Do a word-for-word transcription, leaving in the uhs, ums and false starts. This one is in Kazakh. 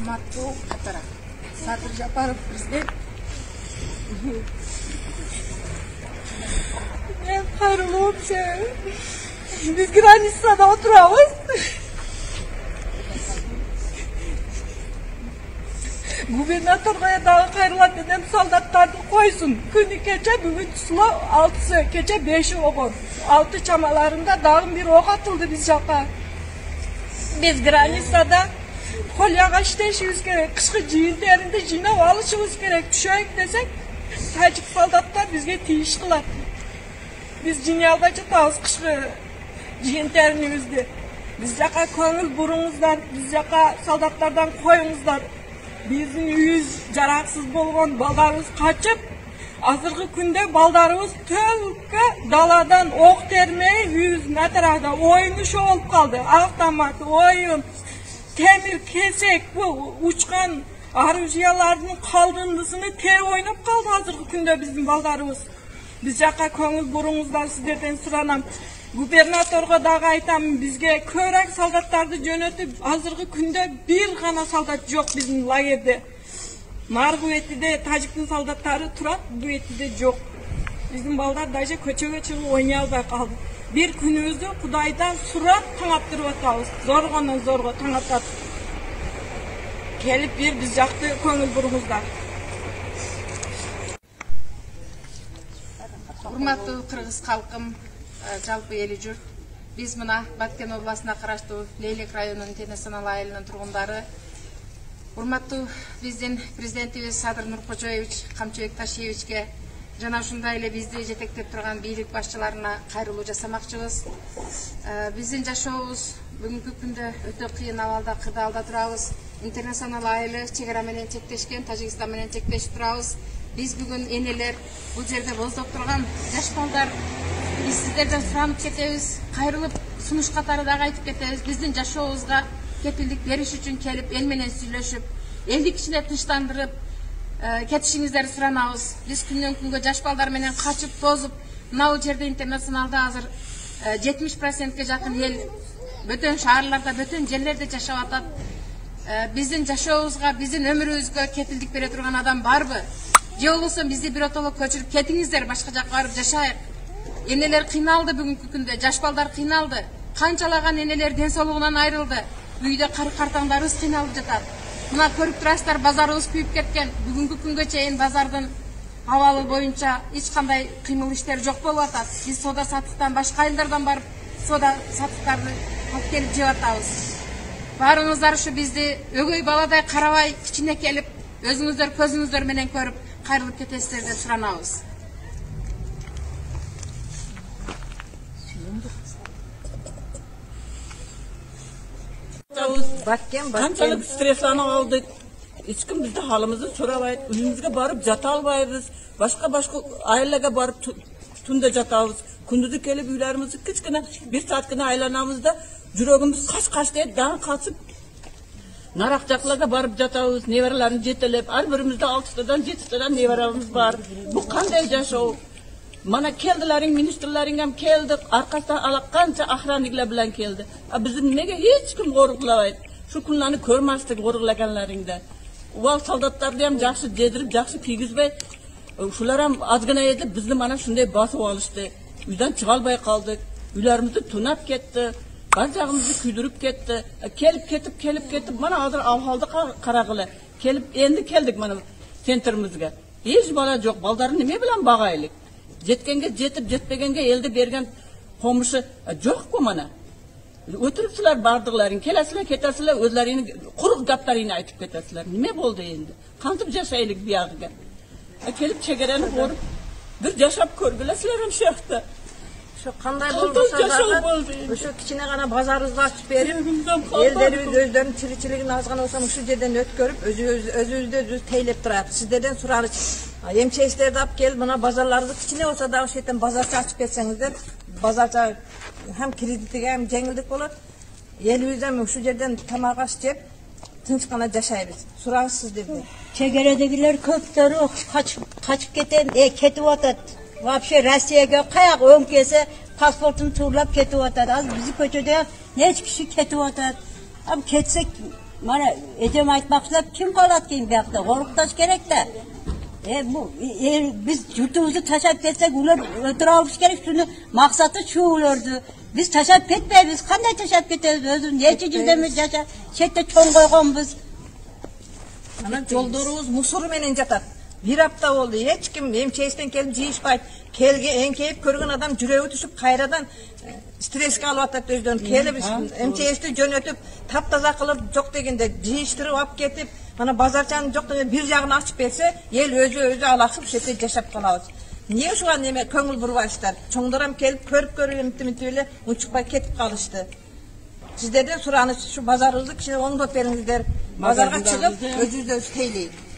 урматтуу катара Садыр Жапаров президент. Мен кайрылуу опчу. Биз границада отурабыз. Губернаторго дагы кайрылат эдем, солдаттарды койсун. Күнү кече бүгүн число алтысы, кече беши болгон. алты чамаларында дагы бир ок атылды биз жака. Биз границада коляга иштешибиз керек, кышкы жыйынтеринде жыйнап алышыбыз керек. Түшөйүк десек, тажик солдаттар бизге тийиш кылат. Биз жыйнай албай жатабыз кышкы жыйынтерибизди. Биз жака көңүл буруңуздар, биз жака солдаттардан коюңуздар. Биздин үйүбүз жараксыз болгон, балдарыбыз качып, азыркы күндө балдарыбыз төлкө даладан ок термей үйүбүздүн атырабында оюнушу болуп калды. Автомат, оюн, темир, кесек, бул учкан оружиялардын калдындысыны терип ойноп калды азыркы күндө биздин балдарыбыз. Биз жака көңүл буруңуздар, сиздерден суранам. Губернаторго дагы айтам, бизге көрөк солдаттарды жөнөтүп, азыркы күндө бир гана солдат жок биздин лагерде. Наргы бетиде тажиктин солдаттары турат, бу бетиде жок. Биздин балдар даже көчөгө чыгып ойнай албай калды. Бир күнүбүздү Кудайдан сурап таңаттырып атабыз. Зоргондон зорго таңаттап. Келип бир биз жакты көңүл буруңуздар. Урматтуу кыргыз калкым, жалпы эли журт. Биз мына Баткен областына караштуу Лейлек районунун Тенесанал айылынын тургундары, урматтуу биздин президентибиз Садыр Нуркожоевич Камчыбек Ташиевичке жана ушундай эле бизди жетектеп турган бийлик башчыларына кайрылуу жасамакчыбыз. Биздин жашообуз бүгүнкү күндө өтө кыйын абалда, кырдаалда турабыз. Интернационал айылы чек ара менен чектешкен, Тажикстан менен чектешип турабыз. Биз бүгүн энелер бул жерде боздоп турган жаш балдар, биз сиздерден суранып кетебиз, кайрылып сунуш катары дагы айтып кетебиз. Биздин жашообузга кепилдик бериш үчүн келип, эл менен сүйлөшүп, элди кичине тынчтандырып кетишиңиздерди суранабыз. Биз күндөн күнгө жаш балдар менен качып тозуп, мына жерде интернационалда азыр жетимиш процентке жакын эл бөтөн шаарларда, бөтөн жерлерде жашап атат. Биздин жашообузга, биздин өмүрүбүзгө кепилдик бере турган адам барбы? Же болбосо бизди биротоло көчүрүп кетиңиздер, башка жакка барып жашайык. Энелер кыйналды бүгүнкү күндө, жаш балдар кыйналды. Канчалаган энелер ден соолугунан айрылды. Үйдө картаңдарыбыз кыйналып жатат. Мына көрүп турасыздар, базарыбыз күйүп кеткен. Бүгүнкү күнгө чейин базардын абалы боюнча эч кандай кыймыл иштер жок болуп атат. Биз сода сатыктан, башка айылдардан барып сода сатыктарды алып келип жеп атабыз. Баарыңыздар ушу бизди өгөй баладай карабай, кичине келип, өзүңүздөр көзүңүздөр менен көрүп, кайрылып кетесиздер деп суранабыз. Kançalık streslanıp aldık. Hiç kim bizde halımızı sorabeyt. Uyumuzga barıp jata albayız. Başka başka ailelerge barıp tunda jatabız. Kunduzı kelip uylarımızı kıçkına bir saatkine aylanamızda jürogumuz kaç kaç deyip dağın kalsıp narakçaklarga barıp jatabız. Nevarlarını jetelep. Her birimizde altıdan jetiden nevarlarımız var. Bu kanday jaşao. Mana keldilerin, ministerlerin hem keldik. Arkasından alakkanca ahranlıkla bilen keldi. Bizim nege hiç kim koruklaydı. Şu kunlarını körmezdik koruklaykenlerinde. Uval soldatlardı hem jakşı jedirip, jakşı kiygizbey. Şular hem azgına edip bizni mana şunday basıp alıştı. Uydan çıkalbay kaldık. Uylarımızı tunap ketti. Barcağımızı küydürüp ketti. Kelip ketip, kelip ketip. Mana hazır avhaldı karagılı. Kelip, endi keldik mana sentrımızga. Hiç bala yok. Baldarın nime bilen bağaylık. Jetkenge jetip, jetpegenge elde bergen komuşu yok bu mana. Ötürüpsüler bardıqların, kelesiler, ketesiler, özlerini, kuruk gaplarını aytıp ketesiler. Nime boldu endi? Kantıp jaşaylık bir ağıga. Kelip çegereni korup, bir jaşap körgülesiler hem şahta. Şu kanday boldusa zaten, şu kiçine gana bazarızda açıp verip, ellerimiz özlerinin çiliçiliğini azgana olsam şu yerden öt görüp, özümüzde özü teylep durayıp. Sizlerden surarız. Emçeğizleri de alıp gelip bana bazarlarınızı kiçine olsa da o şeyden bazarça açıp etseniz bazarça hem kreditik hem cengildik olur. Elimizden şu yerden tamağa yiyip tınçkana yaşayırız. Surarız sizlerden. Çegeredekiler köpleri kaçıp, kaçıp keten, e, ketip atat. Vapşe Rusya'ya kayak ön kese pasportunu tuğlap ketip atat. Az bizi köçede ne hiç kişi ketip atat. Abi ketsek mana ejem aytmoqchilar kim qolat keyin bu yoqda qo'rqitash kerak da. E bu e, biz yurtimizni tashlab ketsak ular o'tira olish kerak. Shuni maqsadi shu ulardi. Biz tashlab ketmaymiz. Qanday tashlab ketamiz? O'zimiz necha yildamiz yashab, chetda cho'ng qo'yganmiz. Ana yo'ldorimiz musur menen jatat. Bir hafta oldu. Hech kim emchesidan kelib jiyishmaydi. Kelge enkeyip ko'rgan adam juregi tushib qayradan stressga alyapti o'zidan. Kelib emchesni jo'natib, taptaza qilib jo'q deganda jiyishtirib olib ketib, mana bozorchani jo'q deganda bir jag'ini ochib bersa, el o'zi o'zi alaqib shu yerda yashab qolamiz. Niye şu an neme ko'ngil burvashlar? Cho'ngdaram kelib ko'rib ko'rib imtimitiyle uçukpay ketib qolishdi. Sizlerden so'ranish shu bozorimizni kishini o'ngdab beringizlar. Bozorga chiqib o'zingiz o'z teylaylik.